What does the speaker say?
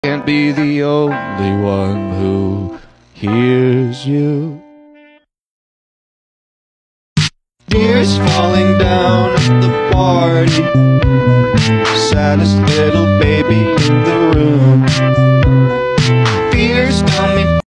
Can't be the only one who hears you. Tears falling down at the party, saddest little baby.